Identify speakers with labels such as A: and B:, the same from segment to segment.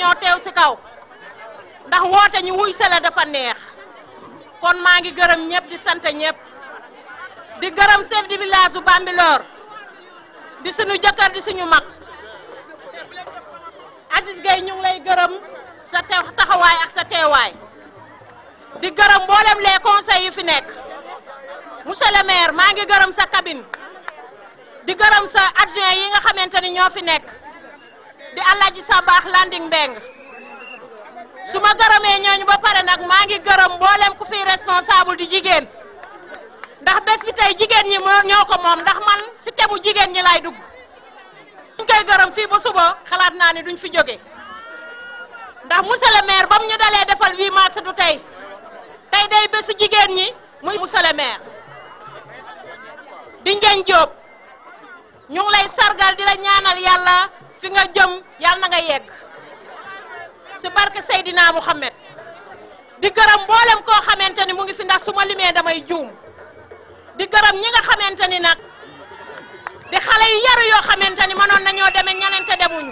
A: ñoo teew ci kaw ndax woote ñu wuy sele dafa neex kon maa ngi gërëm ñëpp di sant ñëpp di gërëm chef de village bu Bambilor di suñu jëkkër di suñu mag Aziz Gueye ñu ngi lay gërëm sa taxawaay ak sa teewaay di gërëm mboolem les conseils yu fi nekk monsieur le maire maa ngi gërëm sa cabine di gërëm sa adjoint yi nga xamante ni ñoo fi nekk di Alaaji Sabaax Landing Mbeng su ma gërëmee ñooñu ba pare nag maa ngi gërëm mboolem ku fi responsable di jigéen ndax bés bi tey jigéen ñi ñoo ko moom ndax man si temu jigéen ñi laay dugg duñ koy gërëm fii ba suba xalaat naa ni duñ fi jóge ndax monsieur le maire ba mu ñu dalee defal 8 mars du tey day bésu jigéen ñi muy monsieur le maire di Ndiagne Diop ñu ngi lay sargal di la ñaanal yàlla fi nga jëm yàlla na nga yegg si barke Seydina Mouhamed di gërëm mboolem koo xamante ni mu ngi fi ndax su ma limee damay juum di gërëm ñi nga xamante ni nag di xale yu yaru yoo xamante ni mënoon nañoo demee ñeneen te demuñu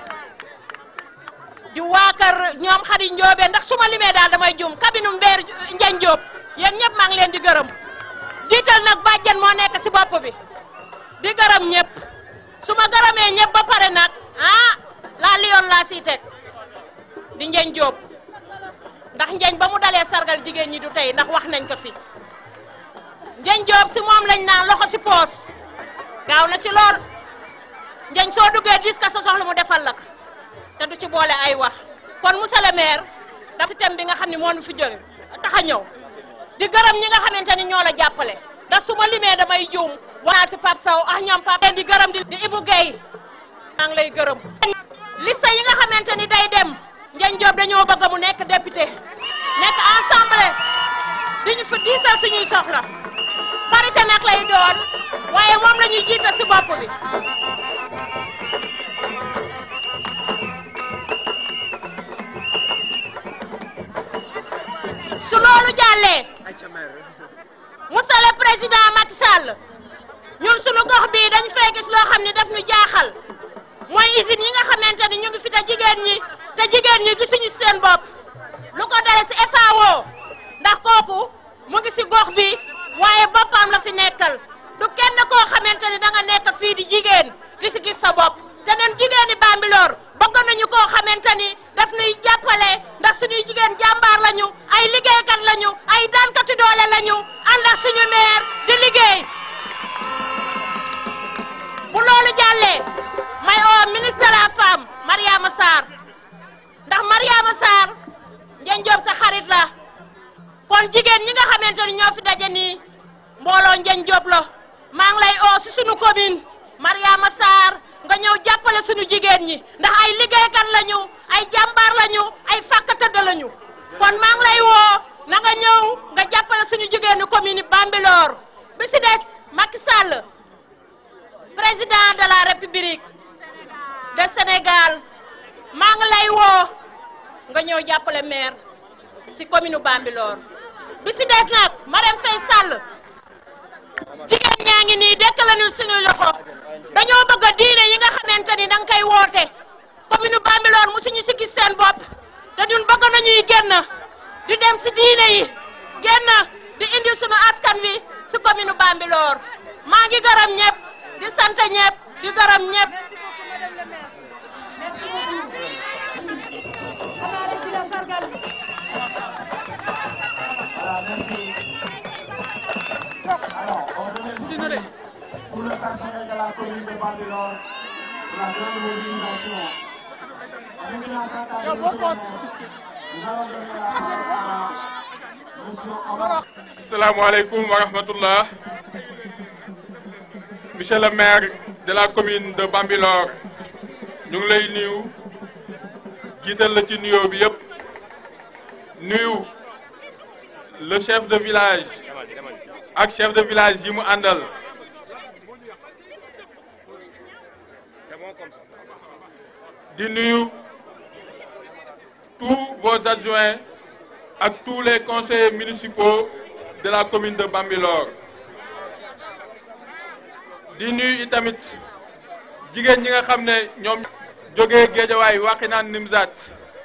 A: di waa kër ñoom Xadi Njoobe ndax su ma limee daal damay juum kabinu Mbeer Ndiagne Diop yéen ñëpp maa ngi leen di gërëm jiital nag bàjjen moo nekk si bopp bi di gërëm ñëpp su ma gërëmee ñëpp ba pare nag laa liyoon laa siy teg di Ndiagne Diop ndax Ndiagne ba mu dalee sargal jigéen ñi du tey ndax wax nañ ko fi Ndiagne Diop si moom lañ naan loxo si poos gaaw na ci lool Ndiagne soo duggee dis ka sa soxla mu defal la ko te du ci boole ay wax kon monsieur le maire da ci thème bi nga xam ne moo ñu fi jóge tax a ñëw di gërëm ñi nga xamante ni ñoo la jàppale ndax su ma limee damay juum waa si Pape Sow ak ñoom Pape di gërëm di Ibou Guèye maa ngi lay gërëm liste yi nga xamante ni day dem Ndiagne Diop dañoo bëgg mu nekk député nekk ensemble di ñu fi diisal suñuy soxla parité nag lay doon waaye moom la ñuy jiital si bopp bi su loolu jàllee monsieur le président Macky Sall ñun suñu gox bii dañ fay gis loo xam ni daf ñu jaaxal mooy usine yi nga xamante ni ñu ngi fi te jigéen ñi gisuñu seen bopp lu ko dale si FAO ndax kooku mu ngi si gox bi waaye boppam la fi nekkal du kenn koo xamante ni da nga nekk fii di jigéen di si gis sa bopp te nen jigéeni Bambilor bëgg nañu koo xamante ni daf nuy jàppale ndax suñuy jigéen jàmbaar lañu ay liggéeykat lañu ay daankati doole lañu ànd ak suñu maire di liggéey bu loolu jàllee may oo ministre de la femme Mariama Sarr ndax Mariama Sarr Ndiagne Diop sa xarit la kon jigéen ñi nga xamante ni ñoo fi daje nii mbooloo Ndiagne Diop la maa ngi lay oo si suñu commune Mariama Sarr nga ñëw jàppale suñu jigéen ñi ndax ay liggéeykat lañu ay jàmbaar lañu ay fàkk tëdd lañu kon maa ngi lay woo na nga ñëw nga jàppale suñu jigéenu commune Bambilor bi si des Macky Sall président de la République de Sénégal maa ngi lay woo nga ñëw jàppale maire si commune Bambilor bi si des nag Marème Faye Sall jigéen ñaa ngi nii dekk lañu suñu loxo dañoo bëgg a diine yi nga xamante ni danga koy woote commune Bambilor mu suñu si gis seen bopp te ñun bëgg nañuy génn di dem si diine yi génn di indi suñu askan wi si commune Bambilor maa ngi gërëm ñëpp di sant ñëpp di gërëm ñëpp.
B: Pour le personnel de la commune de Bambilor, la grande mobilisation.
C: Assalamu alaikum wa rahmatullah. Monsieur le maire de la commune de Bambilor, ñu ngi lay nuyu jiital la ci nuyoo bi yëpp nuyu le chef de village ak chef de village yi mu àndal. di nuyu tous vos adjoints ak tous les conseillers municipaux de la commune de Bambilor di nuyu itamit jigéen ñi nga xam ne ñoom jógee Géejawaay Wakhinane Nimzatt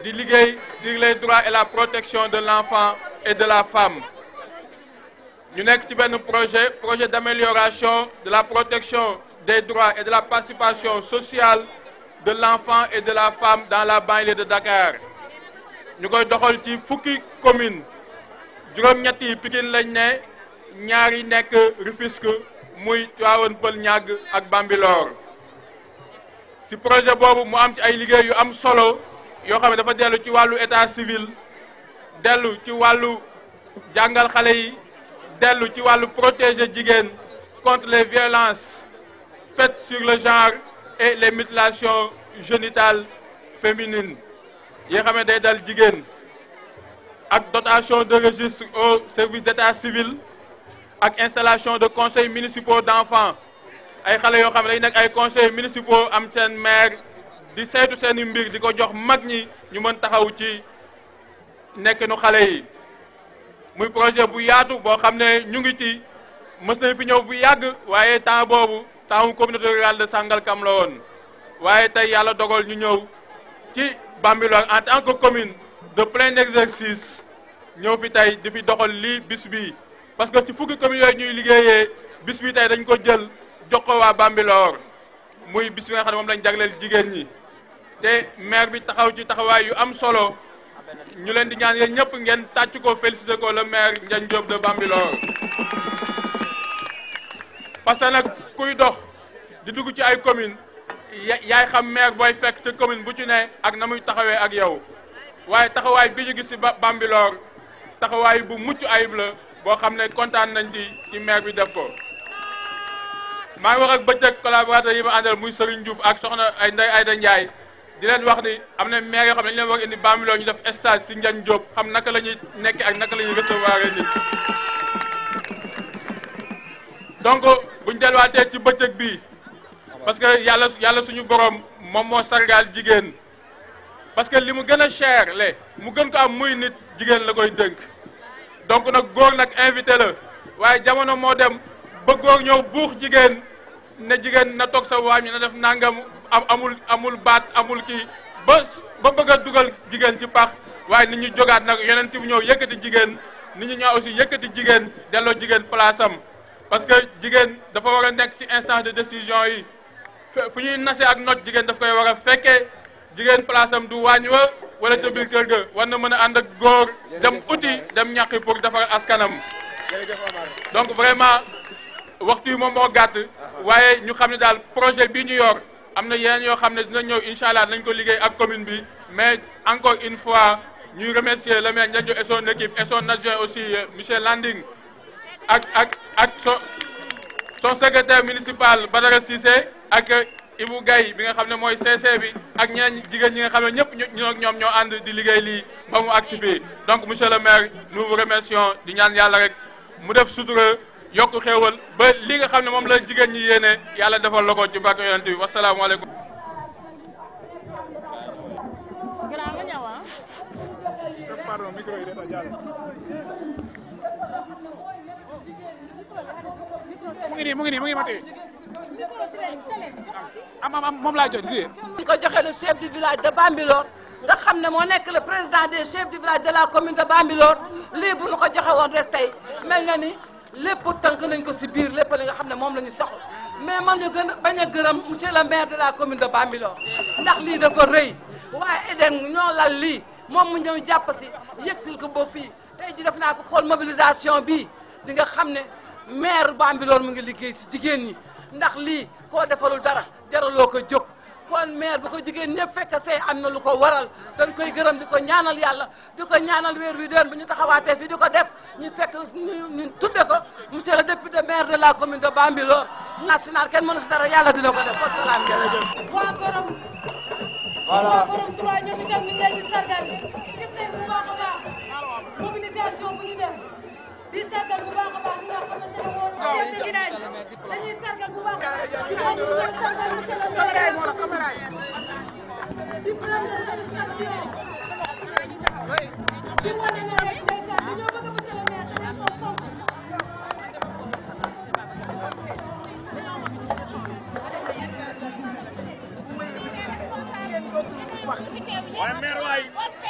C: di liggéey sur les droits et la protection de l'enfant et de la femme. ñu nekk ci benn projet d'amélioration de la protection des droits et de la participation sociale de l'enfant et de la femme dans la banlieue de Dakar. ñu koy doxal ci fukki commune juróom-ñett yi Pikine lañ ne ñaar yi nekk Rufisque muy Tivaouane Peulh Niague ak Bambilor. ci projet boobu mu am ci ay liggéey yu am solo yoo xam ne dafa dellu ci wàllu état civil dellu ci wàllu jàngal xale yi dellu ci wàllu protéger jigéen contre les violences faites sur le genre et les mutilations génitales féminines yi xam ne day dal jigéen ak dotation de registre au service d'état civil ak installation de conseils municipaux d'enfants ay xale yoo xam ne day nekk ay conseils municipaux am seen maire di saytu seeni mbir di ko jox mag ñi ñu mën taxaw ci nekkinu xale yi muy projet bu yaatu boo xam ne ñu ngi ci mës nañ fi ñëw bu yàgg waaye temps boobu temps communauté rurale de Sangalkam la woon waaye tey yàlla dogal ñu ñëw ci Bambilor en tant que commune de plein exercice ñëw fi tey di fi doxal lii bis bi parce que ci fukki communes yooyu ñuy liggéeyee bis bi tey dañ ko jël jox ko waa Bambilor muy bis bi nga xam ne moom lañ jagleel jigéen ñi te maire bi taxaw ci taxawaay yu am solo ñu leen di ñaan yéen ñëpp ngeen tàcc ko félicité ko le maire Ndiagne Diop de Bambilor parce que nag kuy dox di dugg ci ay commune yaay xam maire booy fekk te commune bu ci ne ak na muy taxawee ak yow waaye taxawaay bi ñu gis ci Bambilor taxawaay bu mucc ayib la boo xam ne kontaan nañ ci maire bi def ko. maa ngi wax ak bëccëg collaborateur yi ma àndal muy Serigne Diouf ak soxna ay Ndeye Aïda Ndiaye di leen wax ni am na maire yoo xam ne dañu leen war indi Bambilor ñu def stage ci Ndiagne Diop xam naka la ñuy nekk ak naka la ñuy recevoir nit donc buñ delluwaatee ci bëccëg bi parce que yàlla suñu borom moom moo sargaal jigéen parce que li mu gën a cher le mu gën ko am muy nit jigéen la koy dënk donc nag góor nag invité la waaye jamono moo dem ba góor ñëw buux jigéen ne jigéen na toog sa waañ na def nangam amul baat amul kii ba bëgg a dugal jigéen ci pax waaye nit ñu jógaat nag yonent bi ñëw yëkkati jigéen nit ñi ñëw aussi yëkkati jigéen delloo jigéen place am parce que jigéen dafa war a nekk ci instance de décision yi fu ñuy nase ak not jigéen daf koy war a fekkee jigéen place am du waañ wa wala ca biir kër ga war na mën a ànd ak góor dem uti dem ñàqi pour defar askanam donc vraiment waxtu yi moom moo gàtt waaye ñu xam ne daal projet bii ñu yor am na yeneen yoo xam ne dina ñëw incha allah nañ ko liggéey ak commune bi mais encore une fois ñuy remercier le maire Ndiagne Diop et son équipe et son adjoint aussi monsieur Landing ak son secrétaire municipal Badara Cissé ak Ibou Gaye bi nga xam ne mooy CC bi ak ñeneen jigéen ñi nga xam ne ñëpp ñoom ñoo ànd di liggéey lii ba mu agsi fii donc monsieur le maire nous vous remercions di ñaan yàlla rek mu def sutura yokk xéewal ba li nga xam ne moom la jigéen ñi yéene yàlla defal la ko ci barke yonent bi wasalaamaaleykum.
D: mu ngi ma téye moom laa jot si.
E: ko joxe le chef du village de Bambilor nga xam ne moo nekk le président des chefs du village de la commune de Bambilor lii bu ñu ko joxe woon rek tey mel na ni lépp tënk nañ ko si biir lépp li nga xam ne moom la ñu soxla mais man ñu gën a bañ a gërëm monsieur le maire de la commune de Bambilor ndax lii dafa rëy waaye Eden ñoo lal lii moom mu ñëw jàpp si yëgsil ko ba fii tey ji def naa ko xool mobilisation bi di nga xam ne maire Bambilor mu ngi liggéey si jigéen ñi ndax lii koo defalul dara jaraloo ko jóg kon maire bu ko jigéen ñëpp fekk see am na lu ko waral dañ koy gërëm di ko ñaanal yàlla di ko ñaanal weer wi doon bu ñu taxawaatee fii di ko def ñu fekk ñu tudde ko monsieur le député maire de la commune de Bambilor national kenn mënu si dara yàlla dina ko def wasalaam jërëjëf.
F: waa Gorom. waa Gorom 3 ñoom itam ñu ngi leen di sargal gis nañ bu baax a baax mobilisation bu ñu def di sargal bu baax a baax ñi nga xamante ne woon chef de village dañuy sargal bu baax di leen di sargal monsieur le maire di première satisfaction di wane ne rek ndeysaan dañoo bëgg monsieur le maire te dañ ko fonk
B: waaye maire waay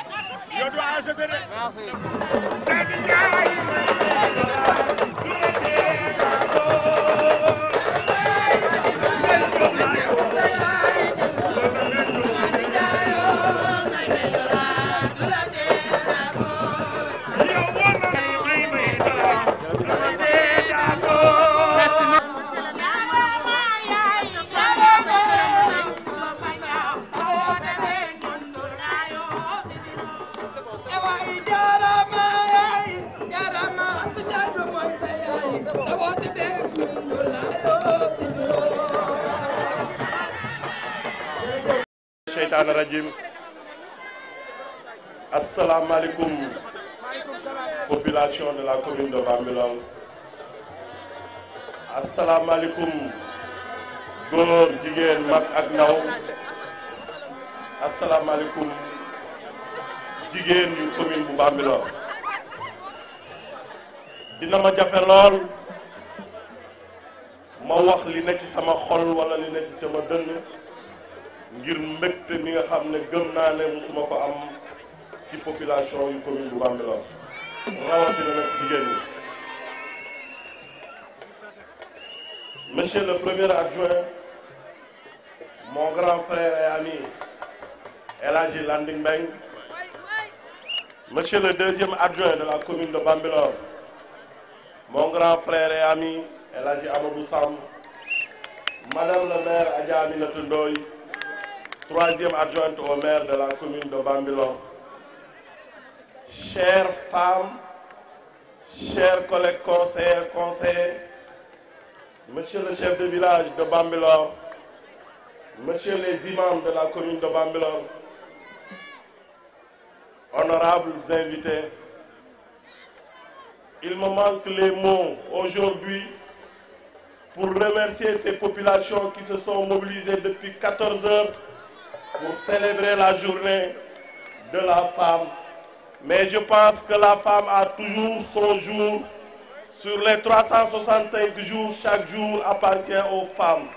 G: Shaitan rajim. Assalamu alaikum, population de la commune de Bambilor. Assalamu alaikum, góor jigéen mag ak ndaw. Assalamu alaikum, jigéen yu commune bu Bambilor. Dina ma jafe lool ma wax li ne ci sama xol wala li ne ci sama dënn ngir mbégte mi nga xam ne gëm naa ne musuma ko am ci population yu commune bu Bambilor rawatina nag jigéen ñi. Monsieur le premier adjoint, mon grand frère et ami El Hadji Landing Mbeng, monsieur le deuxième adjoint de la commune de Bambilor, mon grand frère et ami El Hadji Amadou Sam, madame le maire Adja Aminata Ndoye, troisième adjointe au maire de la commune de Bambilor, chères femmes, chers collègues conseillers, monsieur le chef de village de Bambilor, monsieur les imams de la commune de Bambilor, honorables invités, il me manque les mots aujourd'hui pour remercier ces populations qui se sont mobilisées depuis 14 heures pour célébrer la journée de la femme. Mais je pense que la femme a toujours son jour. Sur les 365 jours, chaque jour appartient aux femmes.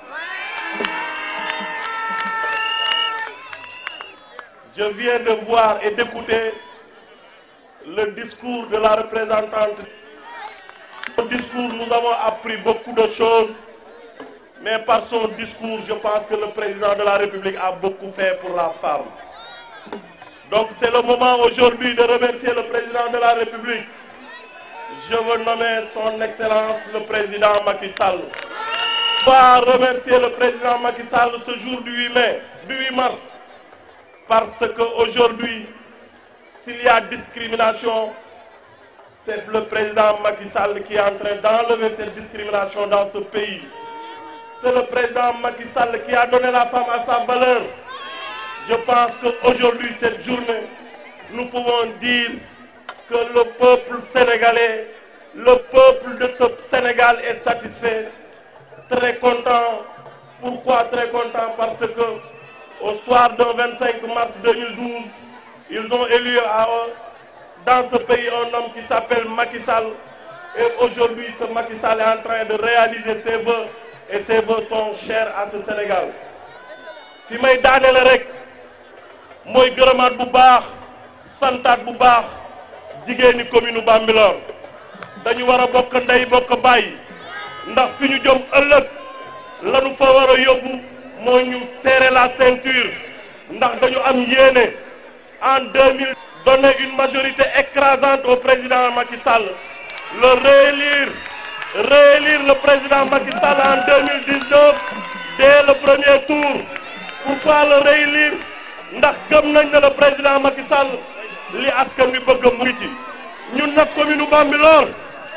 G: Je viens de voir et d'écouter le discours de la représentante. Son discours, nous avons appris beaucoup de choses, mais par son discours, je pense que le président de la République a beaucoup fait pour la femme. Donc c'est le moment aujourd'hui de remercier le président de la République. Je veux nommer son Excellence le président Macky Sall. Je dois remercier le président Macky Sall ce jour du 8 mars, parce qu'aujourd'hui, s'il y a discrimination, c'est le président Macky Sall qui est en train d'enlever cette discrimination dans ce pays. C'est le président Macky Sall qui a donné la femme à sa valeur. Je pense qu'aujourd'hui, cette journée, nous pouvons dire que le peuple sénégalais, le peuple de ce Sénégal est satisfait, très content. Pourquoi très content? Parce que au soir du 25 mars 2012, ils ont élu dans ce pays un homme qui s'appelle Macky Sall. Et aujourd'hui, ce Macky Sall est en train de réaliser ses vœux, et ses vœux sont chers à ce Sénégal. fi may daaneel rek mooy gërëmaat bu baax santaat bu baax jigéeni commune Bambilor. dañu war a bokk ndey bokk bàyyi ndax fi ñu jëm ëllëg lanu fa war a yóbbu moo ñu serrer la ceinture ndax dañu am yéene en 2000 donner une majorité écrasante au président Macky Sall, le réélire le président Macky Sall en 2019 dès le premier tour. Pourquoi le réélire? Ndax gëm nañ ne le président Macky Sall li askan wi bëgg mu ngi ci. ñun nag commune Bambilor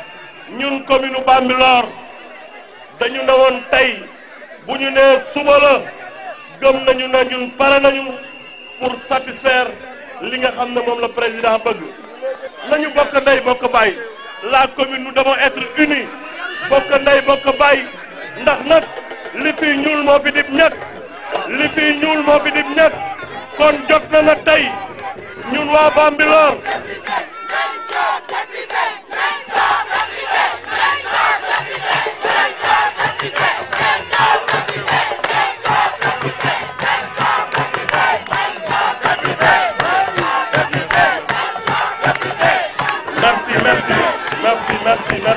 G: dañu ne woon tey bu ñu nee suba la gëm nañu ne ñun pare nañu pour satisfaire li nga xam ne moom la président bëgg. nañu bokk ndey bokk baay. La commune nous devons être unis bokk ndey bokk baay ndax nag li fi ñuul moo fi dib ñett kon jot na nag tey ñun waa Bambilor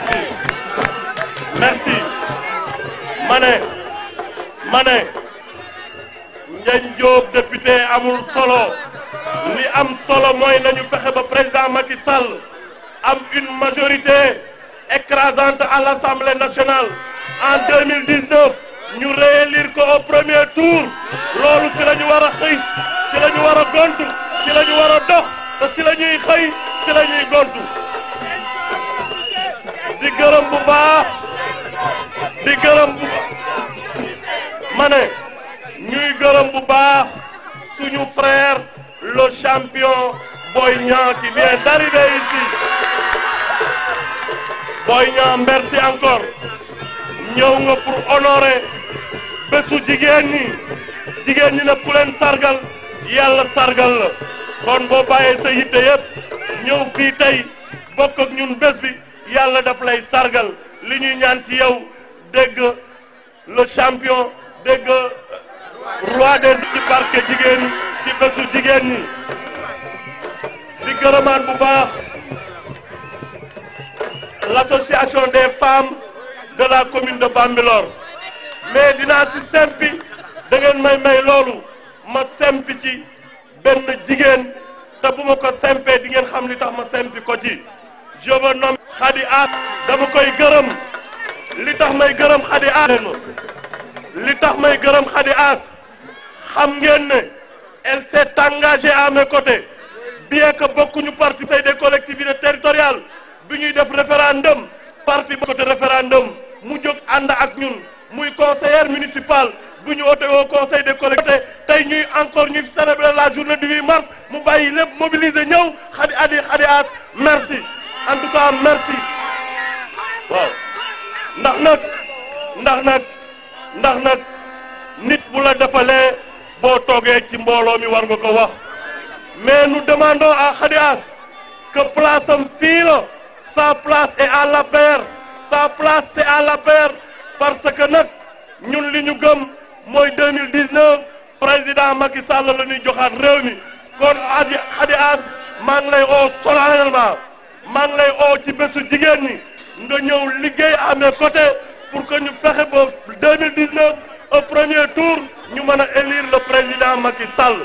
G: merci ma ne Ndiagne Diop député amul solo li am solo mooy nañu fexe ba président Macky Sall am une majorité écrasante à l'Assemblée nationale en 2019 ñu réélire ko au premier tour loolu ci la ñu war a xëy ci la ñu war a gontu ci la ñu war a dox te ci la ñuy xëy ci la ñuy gontu di gërëm bu baax ma ne ñuy gërëm bu baax suñu frère le champion Boy Niang qui vient d'arriver ici Boy Niang merci encore ñëw nga pour honorer bésu jigéen ñi nag ku leen sargal yàlla sargal la kon boo bàyyee sa yitte yëpp ñëw fii tey bokk ak ñun bés bi yàlla daf lay sargal li ñuy ñaan ci yow dégg le champion dégg roi des ci barke jigéen ñi ci bésu jigéen ñi di gërëmaan bu baax l'association des femmes de la commune de Bambilor mais dinaa si sempi da ngeen may loolu ma sempi ci benn jigéen te bu ma ko sempee di ngeen xam li tax ma sempi ko ci je me nomme Khady As dama koy gërëm li tax may gërëm Khady As xam ngeen ne elle s'est engagée à mes côtés bien que bokkuñu parti des collectivités territoriales bi ñuy def référendum parti côté référendum mu jóg ànd ak ñun muy conseillère municipal bu ñu wote au conseil des collectivités tey ñuy célébrer la journée du 8 mars mu bàyyi lépp mobiliser ñëw Khady As merci en tout cas merci waaw ndax nag nit bu la defalee boo toogee ci mbooloo mi war nga ko wax mais nous demandons à Khady As que place am fii la sa place est à l'APR sa place c'est à l'APR parce que nag ñun li ñu gëm mooy 2019 président Macky Sall la ñuy joxaat réew mi kon Khady As maa ngi lay oo solennellement maa ngi lay oo ci bésu jigéen ñi nga ñëw liggéey à mes côtés pour que ñu fexe ba 2019 au premier tour ñu mën a élire le président Macky Sall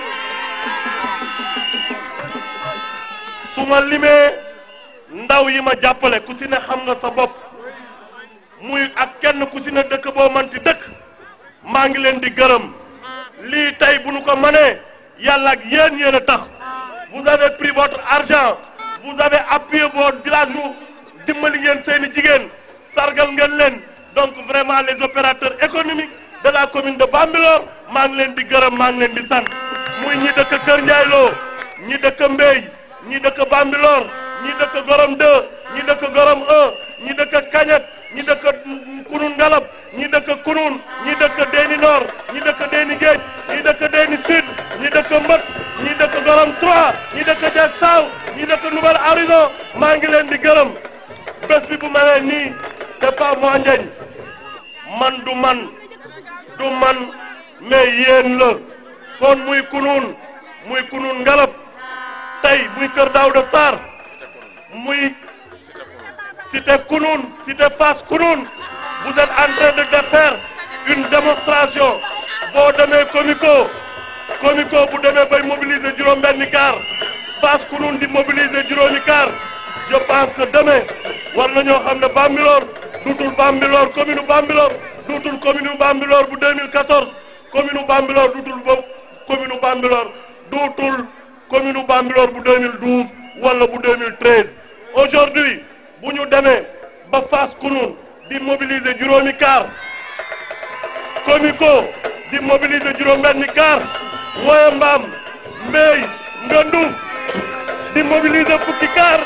G: su ma limee ndaw yi ma jàppale ku si ne xam nga sa bopp muy ak kenn ku si ne dëkk boo manti dëkk maa ngi leen di gërëm lii tey bu nu ko mënee yàlla ak yéen a tax vous avez pris votre argent vous avez appuyé votre village nu dimbali ngeen seeni jigéen sargal ngeen leen donc vraiment les opérateurs économiques de la commune de Bambilor maa ngi leen di gërëm maa ngi leen di sant muy ñi dëkk Kër Ndiaye Lo ñi dëkk Mbey ñi dëkk Bambilor ñi dëkk Gorom 2 ñi dëkk Gorom 1 ñi dëkk Kañak ñi dëkk Kunun Ngalab ñi dëkk Kunun ñi dëkk Déni Nord ñi dëkk Déni Géej ñi dëkk Déni Sud ñi dëkk Mbët ñi dëkk Gorom 3 ñi dëkk Diak Saw ñi dëkk Nouvel Horizon maa ngi leen di gërëm bés bi bu mel nii c'est pas moi Ndiagne du man mais yéen la kon muy Kunun Ngalab tey muy Kër Daouda Sarr muy cité Kunun cité Fass Kunun vous êtes en train de faire une démonstration boo demee Comico bu demee bay mobiliser juróom-benni car Fass Kunun di mobiliser juróomi car je pense que demain war nañoo xam ne Bambilor duutul Bambilor commune Bambilor duutul commune Bambilor bu 2014 commune Bambilor duutul boobu commune Bambilor duutul commune Bambilor bu 2012 wala bu 2013 aujourd'hui bu ñu demee ba Fass Kunun di mobiliser juróomi car Comico di mobiliser juróom-benni car Woye Mbaam Mbey Nganduf di mobiliser fukki car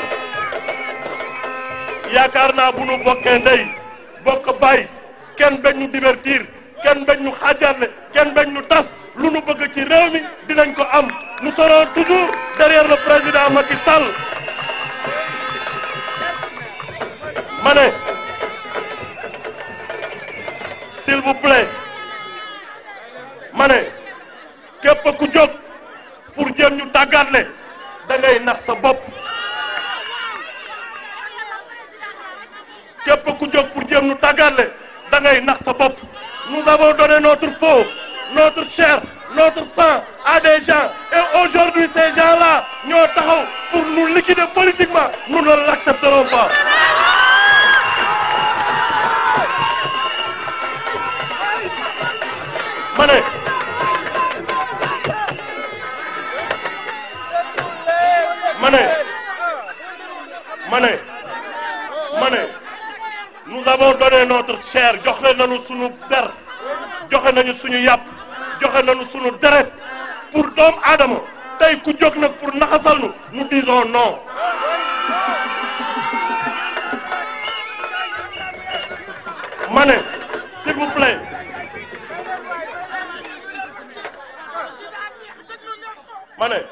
G: yaakaar naa bu nu bokkee ndey bokk bay kenn bañ ñu divertir kenn bañ ñu xaajaarle kenn bañ ñu tas lu nu bëgg ci réew mi dinañ ko am nous serons toujours derrière le président Macky Sall ma ne s'il vous plaît ma ne képp ku jóg pour jéem ñu tàggaatle da ngay nax sa bopp képp ku jóg pour jéem nu tàggale da ngay nax sa bopp. Nous avons donné notre peau, notre chair, notre sang à des gens et aujourd'hui ces gens-là ñoo taxaw pour nous liquider politiquement. Nous ne l'accepterons pas. Nous avons donné notre chair, joxe nañu suñu der, joxe nañu suñu yàpp, joxe nañu suñu deret pour doomu aadama tey ku jóg nag pour naxasal nu nous disons non. ma ne s'il vous plaît ma ne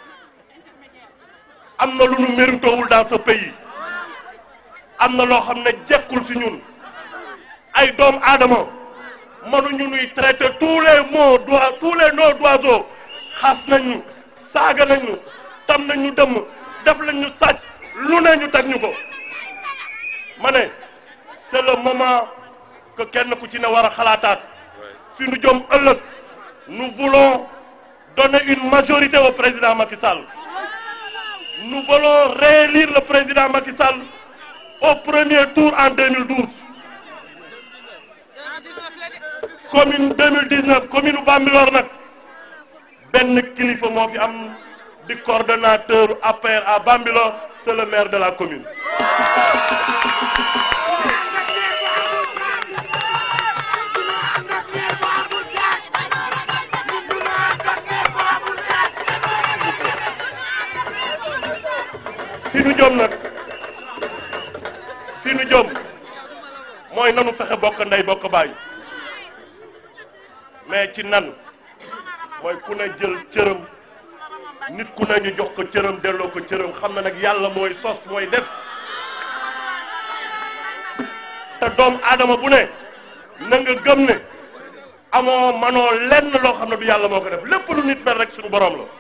G: am na lu nu méritowul dans ce pays. am na loo xam ne jekkul ci ñun ay doomu aadama mënuñu ñuy traiter tous les mots tous les noms d'oiseaux xas nañu saaga nañu tam nañu dëmm def lañu sàcc lu ne ñu teg ñu ko ma ne c'est le moment que kenn ku ci ne war a xalaataat fi nu jëm ëllëg nous voulons donner une majorité au président Macky Sall nous voulons réélire le président Macky Sall au premier tour en 2012 commune 2019 commune Bambilor nag benn kilifa moo fi am di coordonnateur APR à Bambilor c'est le maire de la commune. fi nu jëm nag. fi nu jëm mooy nanu fexe bokk ndey bokk baay mais ci nan mooy ku ne jël cërëm nit ku ne ñu jox ko cërëm delloo ko cërëm xam na nag yàlla mooy sos mooy def te doomu aadama bu ne na nga gëm ne amoo manoo lenn loo xam ne du yàlla moo ko def lépp lu nit mel rek suñu borom la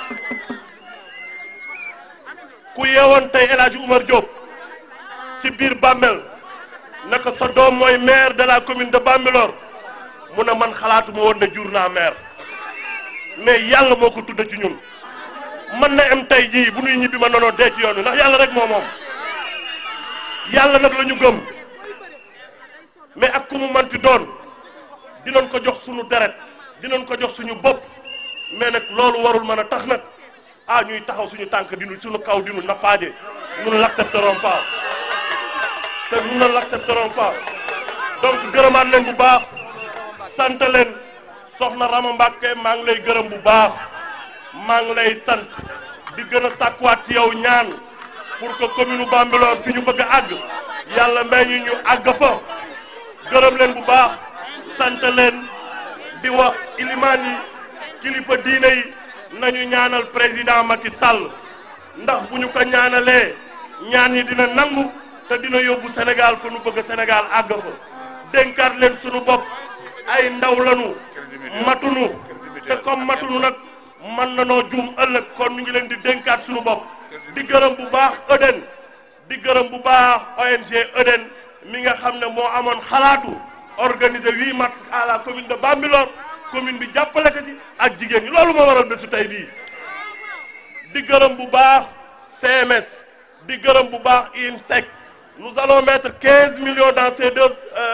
G: ku yeewoon tey El Hadji Oumar Diop ci biir Bambel naka sa doom mooy maire de la commune de Bambilor mu ne man xalaatuma woon ne jur naa maire mais yàlla moo ko tudde ci ñun man na am tey jii bu nuy ñibbi ma noonu dee ci yoon wi ndax yàlla rek moo moom yàlla nag la ñu gëm mais ak ku mu manti doon dinañ ko jox suñu deret dinañ ko jox suñu bopp mais nag loolu warul mën a tax nag ñuy taxaw suñu tànk dinu suñu kaw dinu nappaaje nous ne l'accepterons pas te nous ne l'accepterons pas donc gërëmaat leen bu baax sant leen soxna Rama Mbacké maa ngi lay gërëm bu baax maa ngi lay sant di gën a sàkkuwaat ci yow ñaan pour que commune Bambilor fi ñu bëgg a àgg yàlla may ñu àgg fa gërëm leen bu baax sant leen di wax ilimaan yi kilifa diine yi nañu ñaanal président Macky Sall ndax bu ñu ko ñaanalee ñaan yi dina nangu te dina yóbbu Sénégal fa nu bëgg Sénégal àgg fa dénkaat leen sunu bopp ay ndaw lanu matunu te comme matunu nag mën na noo juum ëllëg kon ñu ngi leen di dénkaat sunu bopp di gërëm bu baax Eden di gërëm bu baax ONG Eden mi nga xam ne moo amoon xalaatu organiser 8 mars à la commune de Bambilor commune bi jàppale ko si ak jigéen ñi loolu moo waral bésu tey bii di gërëm bu baax CMS di gërëm bu baax INSEC nous allons mettre 15 millions dans ces deux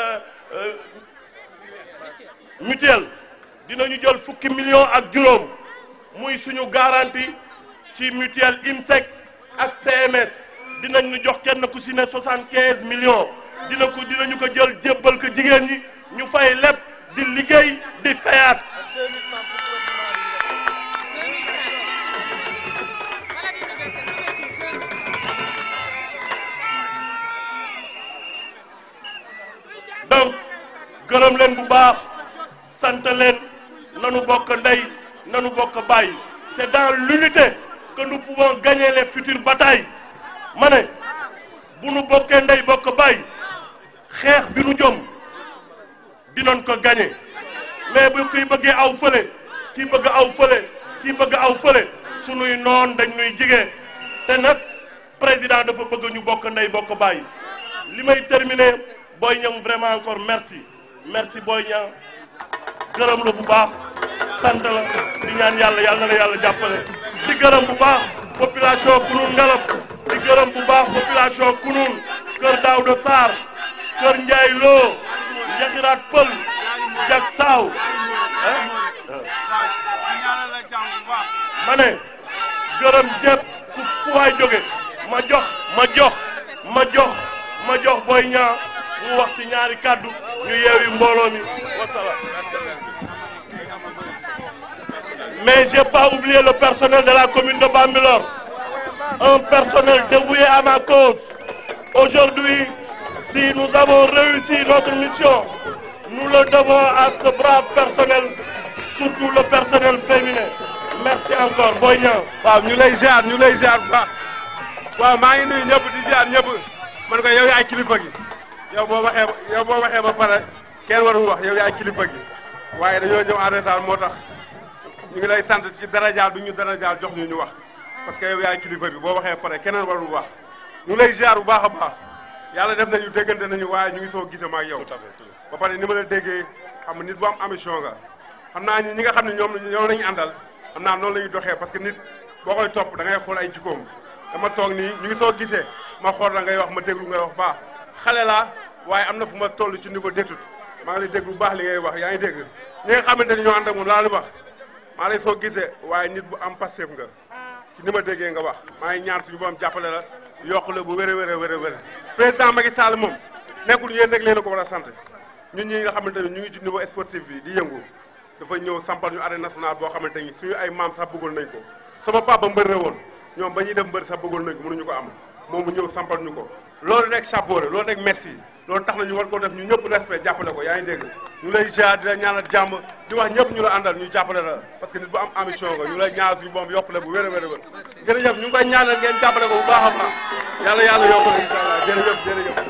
G: mutuelles dinañu jël fukki millions ak juróom muy suñu garantie ci mutuelle INSEC ak CMS dinañu jox kenn ku si ne 75 millions dinañu ko jël jébbal ko jigéen ñi ñu fay lépp di liggéey di fayaat. donc gërëm leen bu baax sant leen nanu bokk ndey nanu bokk bàyyi c'est dans l'unité que nous pouvons gagner les futures batailles ma ne bu nu bokkee ndey bokk bàyyi xeex bi nu jëm dinañ ko gagner mais bu kiy bëggee aw fële kii bëgg aw fële kii bëgg aw fële sunuy noon dañ nuy jigee te nag président dafa bëgg ñu bokk ndey bokk bàyyi li may terminer Boy Niang vraiment encore merci merci Boy Niang gërëm la bu baax sant la di ñaan yàlla na la yàlla jàppale di gërëm bu baax population Kounoune Ngalab di gërëm bu baax population Kounoune kër Daouda Sarr kër Ndiaye Lo Njaxiraat Pël Jak Saaw ma ne gërëm jépp fu waay jóge ma jox Boy Niang mu wax ci ñaari kàddu ñu yeewi mbooloo mi wasalaam. Mais j'ai pas oublié le personnel de la commune de Bambilor, un personnel dévoué à ma cause. Aujourd'hui, si nous avons réussi notre mission, nous le devons à ce brave personnel, surtout le personnel féminin. Merci encore Boy Niang.
H: waaw ñu lay ziar bu baax waaw maa ngi nuyu ñëpp di ziar ñëpp man ko yow yaay kilifa gi yow boo waxee ba pare kenn warul wax yow yaay kilifa gi waaye dañoo ñëw en retard moo tax ñu ngi lay sant ci darajaal bi ñu darajaal jox ñu wax parce que yow yaay kilifa bi boo waxee pare keneen warul wax ñu lay ziar bu baax a baax yàlla def nañu déggante nañu waaye ñu ngi soo gisee ma ak yow ba pare ni ma la déggee xam nga nit bu am ambition nga xam naa ñi nga xam ne ñoom lañu àndal xam naa noonu la ñuy doxee parce que nit boo koy topp da ngay xool ay jikkoom dama toog nii ñu ngi soo gisee ma xool la ngay wax ma déglu ngay wax baax xale laa waaye am na fu ma toll ci niveau d'étude maa ngi lay déglu bu baax li ngay wax yaa ngi dégg ñi nga xamante ni ñoo ànd ak moom laa li wax maa lay soo gisee waaye nit bu am passif nga ci ni ma déggee nga wax maa ngi ñaan suñu borom jàppale la yokk la bu wér président Macky Sall moom nekkul yéen rek leen a ko war a sant ñun ñi nga xamante ni ñu ngi ci niveau sportif bi di yëngu dafa ñëw sampal ñu arène nationale boo xamante ni suñu ay maam sax bëggoon nañ ko sama papa mbër la woon ñoom ba ñuy def mbër sax bëggoon nañ ko mënuñu ko am moom mu ñëw sampal ñu ko loolu rek chapeau la loolu rek merci loolu tax na ñu war ko def ñu ñëpp respect jàppale ko yaa ngi dégg ñu lay ziar di la ñaanal jàmm di wax ñëpp ñu la àndal ñu jàppale la parce que nit bu am ambition nga ñu lay ñaanal suñu boom yokk la bu wér jërëjëf ñu ngi koy ñaanal ngeen jàppale ko bu baax a baax yàlla yokk la incha allah jërëjëf